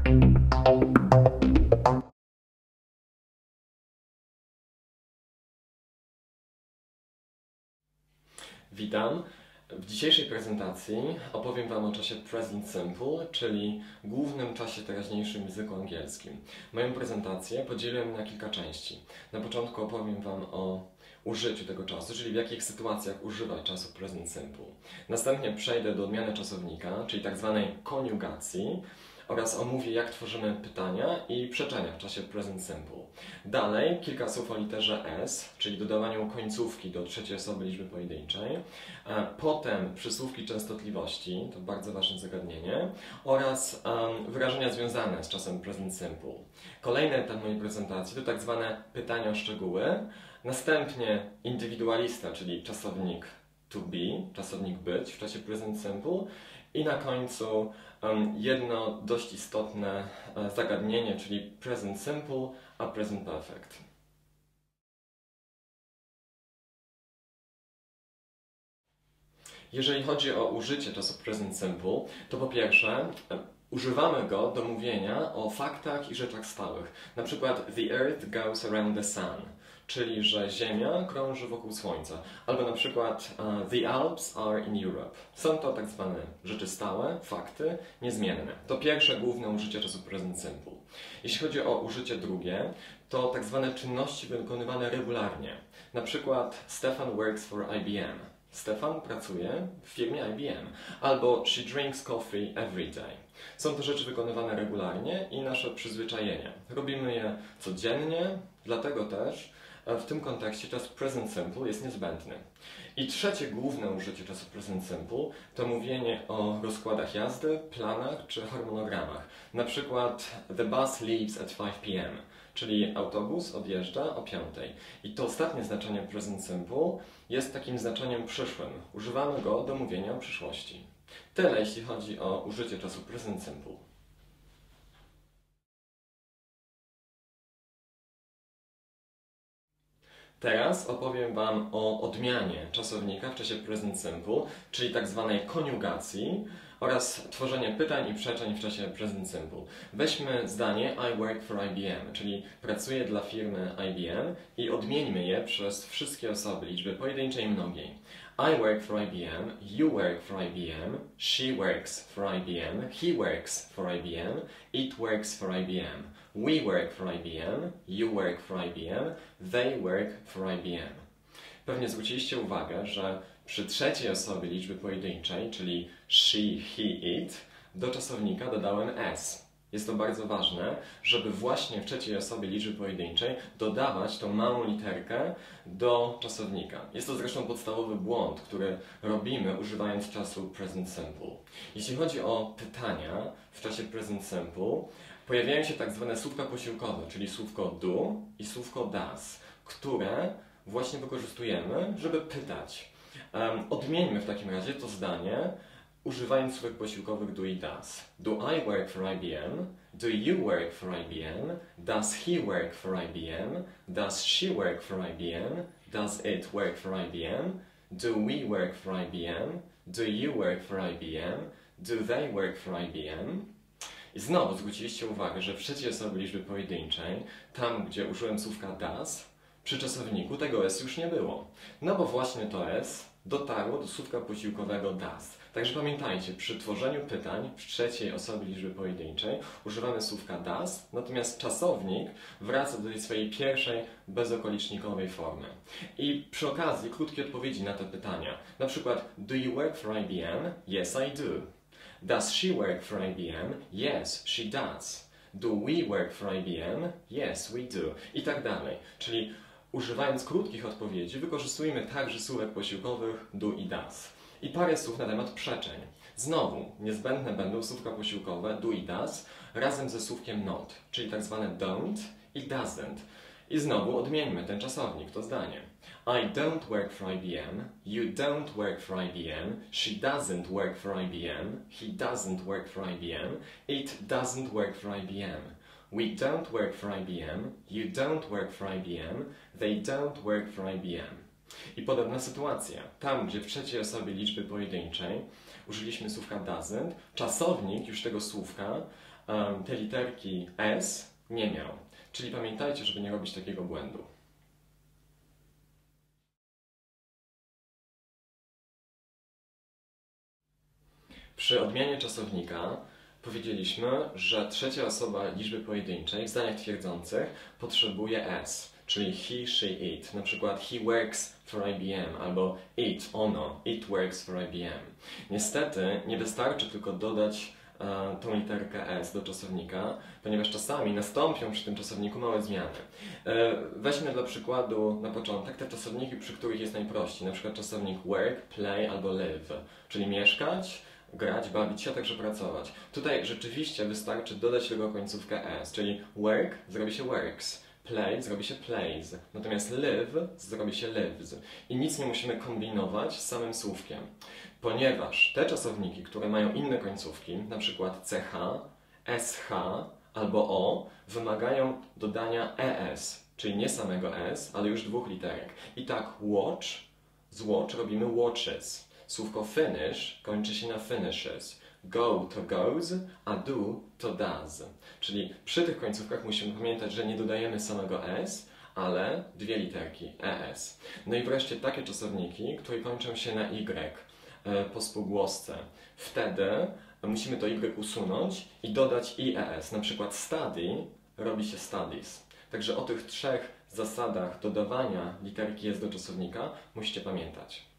Witam. W dzisiejszej prezentacji opowiem Wam o czasie Present Simple, czyli głównym czasie teraźniejszym w języku angielskim. Moją prezentację podzieliłem na kilka części. Na początku opowiem Wam o użyciu tego czasu, czyli w jakich sytuacjach używać czasu Present Simple. Następnie przejdę do odmiany czasownika, czyli tak zwanej koniugacji, oraz omówię, jak tworzymy pytania i przeczenia w czasie Present Simple. Dalej kilka słów o literze S, czyli dodawaniu końcówki do trzeciej osoby liczby pojedynczej. Potem przysłówki częstotliwości, to bardzo ważne zagadnienie, oraz wyrażenia związane z czasem Present Simple. Kolejny etap mojej prezentacji to tak zwane pytania o szczegóły. Następnie indywidualista, czyli czasownik to be, czasownik być w czasie Present Simple. I na końcu jedno dość istotne zagadnienie, czyli Present Simple a Present Perfect. Jeżeli chodzi o użycie czasu Present Simple, to po pierwsze używamy go do mówienia o faktach i rzeczach stałych. Na przykład the earth goes around the sun, czyli że Ziemia krąży wokół Słońca. Albo na przykład the Alps are in Europe. Są to tak zwane rzeczy stałe, fakty, niezmienne. To pierwsze główne użycie czasu Present Simple. Jeśli chodzi o użycie drugie, to tak zwane czynności wykonywane regularnie. Na przykład Stefan works for IBM. Stefan pracuje w firmie IBM. Albo she drinks coffee every day. Są to rzeczy wykonywane regularnie i nasze przyzwyczajenie. Robimy je codziennie, dlatego też w tym kontekście czas Present Simple jest niezbędny. I trzecie główne użycie czasu Present Simple to mówienie o rozkładach jazdy, planach czy harmonogramach. Na przykład the bus leaves at 5 p.m., czyli autobus odjeżdża o 5. I to ostatnie znaczenie Present Simple jest takim znaczeniem przyszłym. Używamy go do mówienia o przyszłości. Tyle jeśli chodzi o użycie czasu Present Simple. Teraz opowiem Wam o odmianie czasownika w czasie Present Simple, czyli tak zwanej koniugacji oraz tworzenie pytań i przeczeń w czasie Present Simple. Weźmy zdanie I work for IBM, czyli pracuję dla firmy IBM i odmieńmy je przez wszystkie osoby liczby pojedynczej i mnogiej. I work for IBM, you work for IBM, she works for IBM, he works for IBM, it works for IBM. We work for IBM, you work for IBM, they work for IBM. Pewnie zwróciliście uwagę, że przy trzeciej osobie liczby pojedynczej, czyli she, he, it, do czasownika dodałem s. Jest to bardzo ważne, żeby właśnie w trzeciej osobie liczby pojedynczej dodawać tą małą literkę do czasownika. Jest to zresztą podstawowy błąd, który robimy używając czasu Present Simple. Jeśli chodzi o pytania w czasie Present Simple, pojawiają się tak zwane słówka posiłkowe, czyli słówko do i słówko does, które właśnie wykorzystujemy, żeby pytać. Odmieńmy w takim razie to zdanie, używając słówek posiłkowych do i does. Do I work for IBM? Do you work for IBM? Does he work for IBM? Does she work for IBM? Does it work for IBM? Do we work for IBM? Do you work for IBM? Do they work for IBM? I znowu zwróciliście uwagę, że w trzeciej osobie liczby pojedynczej, tam gdzie użyłem słówka does, przy czasowniku tego s już nie było. No bo właśnie to s dotarło do słówka posiłkowego does. Także pamiętajcie, przy tworzeniu pytań w trzeciej osobie liczby pojedynczej używamy słówka does, natomiast czasownik wraca do tej swojej pierwszej bezokolicznikowej formy. I przy okazji krótkie odpowiedzi na te pytania. Na przykład, do you work for IBM? Yes, I do. Does she work for IBM? Yes, she does. Do we work for IBM? Yes, we do. I tak dalej. Czyli używając krótkich odpowiedzi wykorzystujemy także słówek posiłkowych do i does. I parę słów na temat przeczeń. Znowu, niezbędne będą słówka posiłkowe do i does razem ze słówkiem not, czyli tak zwane don't i doesn't. I znowu odmieńmy ten czasownik, to zdanie. I don't work for IBM, you don't work for IBM, she doesn't work for IBM, he doesn't work for IBM, it doesn't work for IBM. We don't work for IBM, you don't work for IBM, they don't work for IBM. I podobna sytuacja. Tam, gdzie w trzeciej osobie liczby pojedynczej użyliśmy słówka doesn't, czasownik już tego słówka te literki S nie miał. Czyli pamiętajcie, żeby nie robić takiego błędu. Przy odmianie czasownika powiedzieliśmy, że trzecia osoba liczby pojedynczej w zdaniach twierdzących potrzebuje S, czyli he, she, it. Na przykład he works for IBM albo it, ono, it works for IBM. Niestety nie wystarczy tylko dodać tą literkę S do czasownika, ponieważ czasami nastąpią przy tym czasowniku małe zmiany. Weźmy dla przykładu na początek te czasowniki, przy których jest najprościej, na przykład czasownik work, play albo live, czyli mieszkać, grać, bawić się, a także pracować. Tutaj rzeczywiście wystarczy dodać do tego końcówkę S, czyli work zrobi się works, play zrobi się plays, natomiast live zrobi się lives. I nic nie musimy kombinować z samym słówkiem, ponieważ te czasowniki, które mają inne końcówki, na przykład ch, sh albo o, wymagają dodania es, czyli nie samego s, ale już dwóch literek. I tak watch, z watch robimy watches. Słówko finish kończy się na finishes. Go to goes, a do to does. Czyli przy tych końcówkach musimy pamiętać, że nie dodajemy samego s, ale dwie literki es. No i wreszcie takie czasowniki, które kończą się na y po spółgłosce. Wtedy musimy to y usunąć i dodać ies. Na przykład study robi się studies. Także o tych trzech zasadach dodawania literki s do czasownika musicie pamiętać.